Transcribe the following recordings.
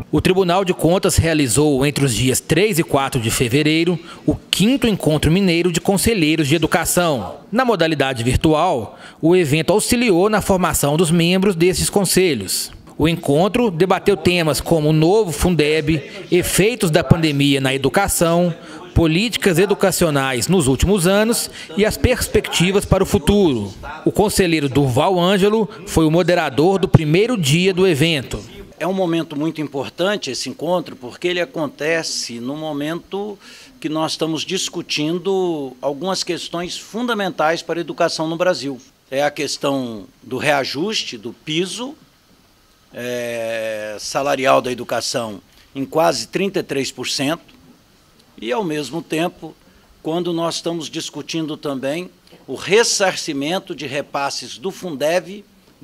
O Tribunal de Contas realizou, entre os dias 3 e 4 de fevereiro, o 5º Encontro Mineiro de Conselheiros de Educação. Na modalidade virtual, o evento auxiliou na formação dos membros desses conselhos. O encontro debateu temas como o novo Fundeb, efeitos da pandemia na educação, políticas educacionais nos últimos anos e as perspectivas para o futuro. O conselheiro Durval Ângelo foi o moderador do primeiro dia do evento. É um momento muito importante esse encontro, porque ele acontece no momento que nós estamos discutindo algumas questões fundamentais para a educação no Brasil. É a questão do reajuste do piso salarial da educação em quase 33%, e, ao mesmo tempo, quando nós estamos discutindo também o ressarcimento de repasses do Fundeb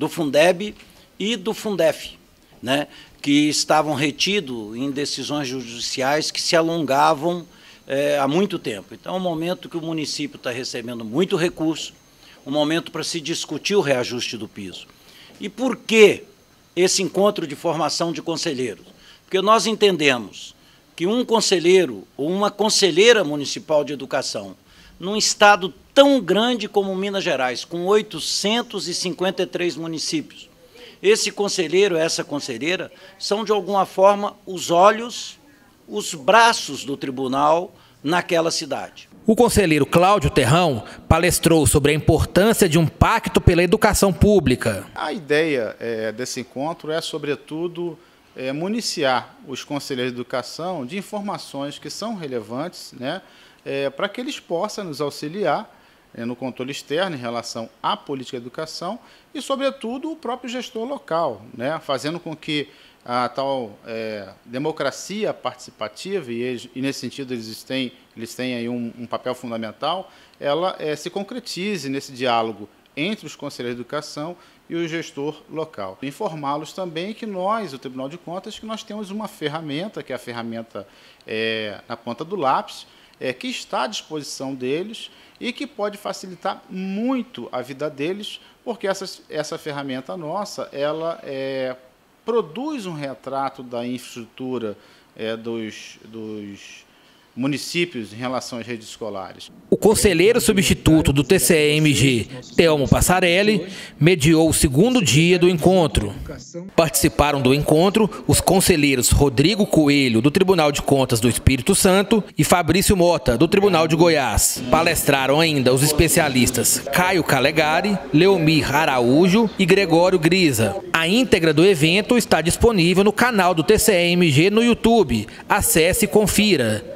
e do Fundef, né, que estavam retidos em decisões judiciais que se alongavam há muito tempo. Então, é um momento que o município está recebendo muito recurso, um momento para se discutir o reajuste do piso. E por que esse encontro de formação de conselheiros? Porque nós entendemos que um conselheiro ou uma conselheira municipal de educação, num estado tão grande como Minas Gerais, com 853 municípios, esse conselheiro, essa conselheira, são de alguma forma os olhos, os braços do tribunal naquela cidade. O conselheiro Cláudio Terrão palestrou sobre a importância de um pacto pela educação pública. A ideia desse encontro é, sobretudo, municiar os conselheiros de educação de informações que são relevantes, né, para que eles possam nos auxiliar no controle externo em relação à política de educação e, sobretudo, o próprio gestor local, né, fazendo com que a tal democracia participativa, e nesse sentido eles têm aí um papel fundamental, ela se concretize nesse diálogo entre os conselheiros de educação e o gestor local. Informá-los também que nós, o Tribunal de Contas, que nós temos uma ferramenta, que é a ferramenta na ponta do lápis, que está à disposição deles e que pode facilitar muito a vida deles, porque essa ferramenta nossa, ela produz um retrato da infraestrutura dos municípios em relação às redes escolares. O conselheiro substituto do TCE-MG, Telmo Passarelli, mediou o 2º dia do encontro. Participaram do encontro os conselheiros Rodrigo Coelho, do Tribunal de Contas do Espírito Santo, e Fabrício Mota, do Tribunal de Goiás. Palestraram ainda os especialistas Caio Calegari, Leomir Araújo e Gregório Grisa. A íntegra do evento está disponível no canal do TCE-MG no YouTube. Acesse e confira.